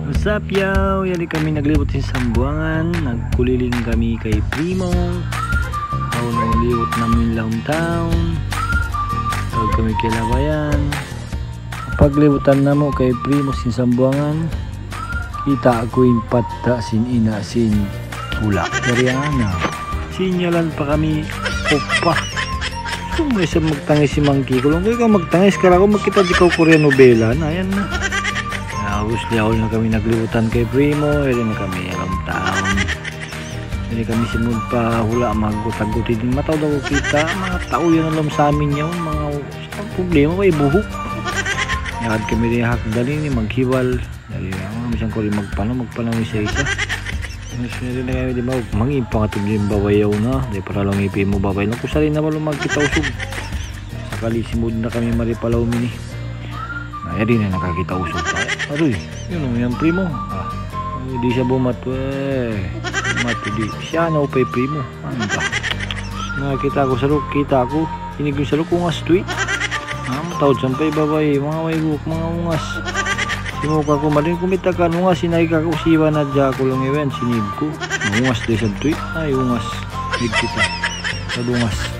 What's up yaw? Yali kami naglibot sa Sambuangan. Nagkuliling kami kay Primo. Ako nang liwot namin lang town. Tawag kami kay Labayan. Paglibutan na mo kay Primo sin Sambuangan, kita ako yung pata sin ina sin ulak Mariana. Sinyalan pa kami opa. Sumay sa magtangis si Mangki ko lang. Kaya ka magtangis ka ako magkita di ka Korean novela na. Ayan na. Liyaw na kami naglibutan kay Primo. Edi na kami alam taon. Edi kami simod pa hula magutag-guti din. Mataw daw kita. Mga tao yun alam sa amin yun. Mga problema may buhok. Yakad kami rin hakdalin ni maghibal. Dali na misang ko rin magpanaw isa-isa. Mas rin na kami di ba mangimpang atong yung babayaw na. Di para lang ipin mo babay na kusa rin na malo magkita usog. Sakali simod na kami maripalaw mini. Edi na nakakita usog pa. Aroy, yun yung Primo. Hindi siya bumato bumato di. Siya na upay Primo. Ano ba? Nakakita ko sa luk, kita ako. Inig yung sa luk, ungas tweet. Matawad sampay babay, mga waybuk, mga ungas. Simuka ko marin kumita ka ungas, sinay ka kusiwa na dya ko lang event, sinib ko. Ungas din sa tweet. Ay, ungas. Hig kita. Sa ungas.